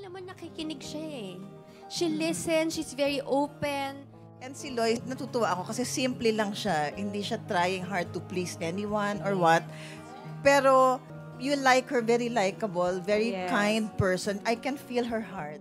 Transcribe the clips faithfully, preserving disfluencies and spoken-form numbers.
alam mo, nakikinig siya eh. She listens, she's very open. And si Loy, natutuwa ako kasi simple lang siya. Hindi siya trying hard to please anyone or what. Pero you like her, very likable, very Yes. kind person. I can feel her heart.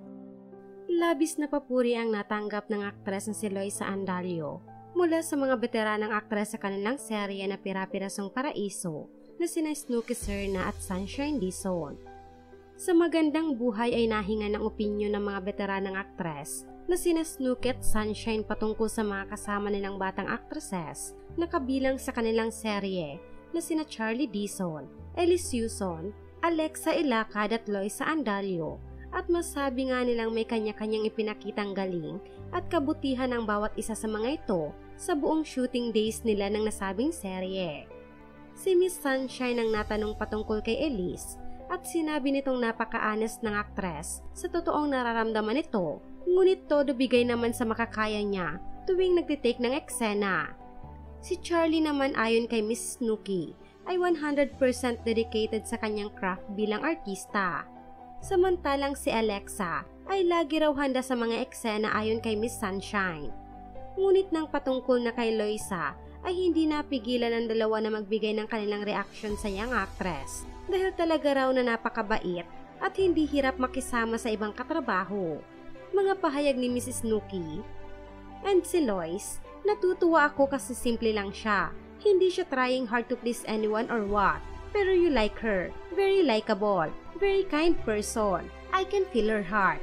Labis na papuri ang natanggap ng aktres na si Loisa Andalio mula sa mga veteranang aktres sa kanilang serye na Pira-Pirasong Paraiso na sina Snooki Serna at Sunshine Dizon. Sa magandang buhay ay nahinga ng opinyon ng mga veteranang aktres na sina Snooki at Sunshine patungkol sa mga kasama nilang batang aktreses na kabilang sa kanilang serye na sina Charlie Dizon, Elise Yuson, Alexa Ilacad at Loisa Andalio, at masabi nga nilang may kanya-kanyang ipinakitang galing at kabutihan ng bawat isa sa mga ito sa buong shooting days nila ng nasabing serye. Si Miss Sunshine ang natanong patungkol kay Elise at sinabi nitong napaka-honest ng aktres sa totoong nararamdaman nito, ngunit todo bigay naman sa makakaya niya tuwing nagtitake ng eksena. Si Charlie naman ayon kay Miss Snooki ay one hundred percent dedicated sa kanyang craft bilang artista. Samantalang si Alexa ay lagi raw handa sa mga eksena ayon kay Miss Sunshine. Ngunit nang patungkol na kay Loisa ay hindi napigilan ng dalawa na magbigay ng kanilang reaksyon sa young actress dahil talaga raw na napakabait at hindi hirap makisama sa ibang katrabaho. Mga pahayag ni Missus Snooki. And si Lois, natutuwa ako kasi simple lang siya. Hindi siya trying hard to please anyone or what. Pero you like her. Very likable. Very kind person. I can feel her heart.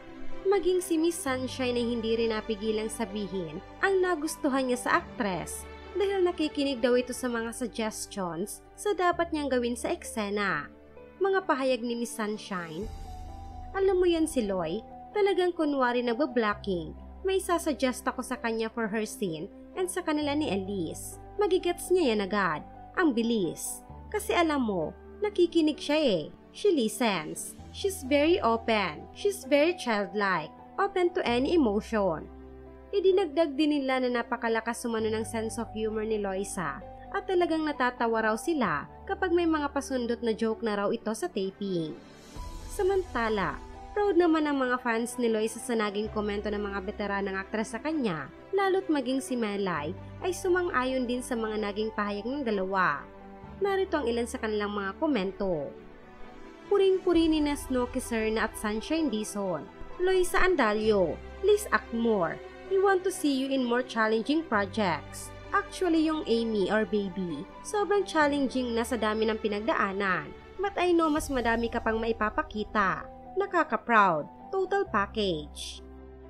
Maging si Miss Sunshine ay hindi rin napigilang sabihin ang nagustuhan niya sa aktres dahil nakikinig daw ito sa mga suggestions sa dapat niyang gawin sa eksena. Mga pahayag ni Miss Sunshine. Alam mo yan si Loy, talagang kunwari nagbablocking. May sasuggest ako sa kanya for her scene and sa kanila ni Elise. Magigets niya yan agad. Ang bilis. Kasi alam mo, nakikinig siya eh. She listens. She's very open. She's very childlike. Open to any emotion. Idinagdag din nila na napakalakas sumano ng sense of humor ni Loisa at talagang natatawa raw sila kapag may mga pasundot na joke na raw ito sa taping. Samantala, proud naman ang mga fans ni Loisa sa naging komento ng mga veteranang aktres sa kanya, lalo't maging si Melay ay sumang-ayon din sa mga naging pahayag ng dalawa. Narito ang ilan sa kanilang mga komento. Puring-puri ni na Snooki Serna at Sunshine Dizon. Loisa Andalio, please act more. We want to see you in more challenging projects. Actually, yung Amy or Baby, sobrang challenging na sa dami ng pinagdaanan. But I know mas madami ka pang maipapakita. Nakaka-proud. Total package.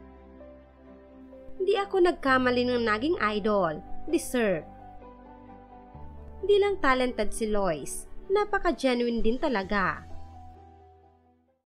Hindi ako nagkamali ng naging idol. Deserve. Di lang talented si Lois. Napaka-genuine din talaga.